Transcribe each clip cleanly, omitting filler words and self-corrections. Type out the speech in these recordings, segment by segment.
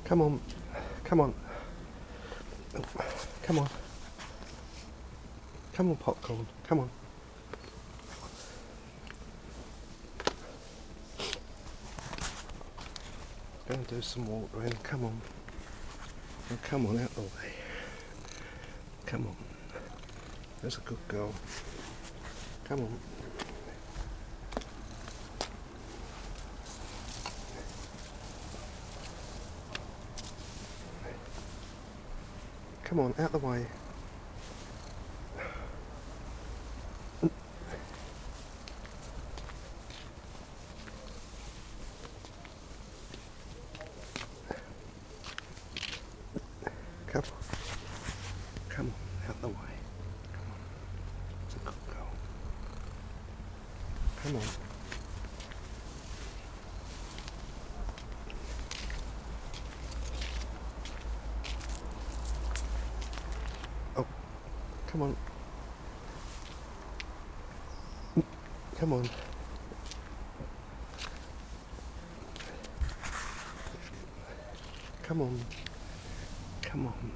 Come on. Come on. Come on. Come on, popcorn. Come on. Go and do some watering. Come on. Oh, come on, out the way. Come on. There's a good girl. Come on. Come on, out the way. Come on. Come on, out the way. Come on. It's a good girl. Come on. Oh, come on. Come on. Come on. Come on.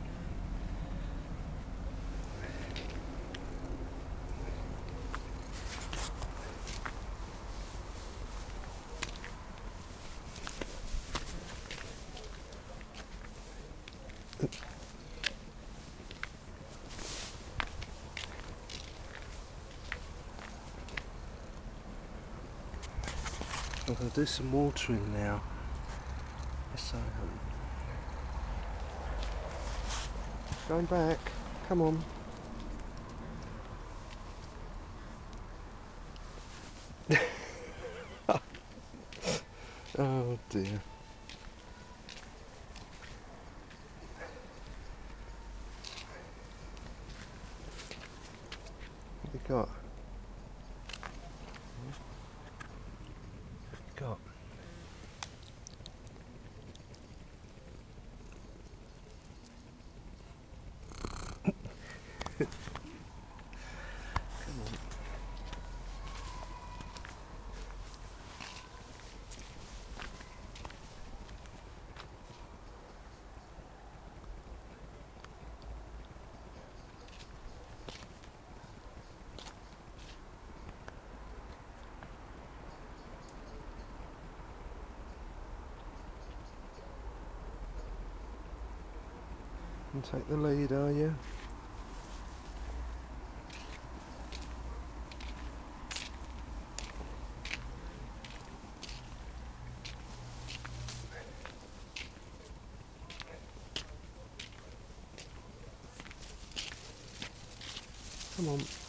I'm going to do some watering now. Yes, I am. Going back. Come on. Oh dear. What have you got? Got. Come on. And take the lead, are you? Come on.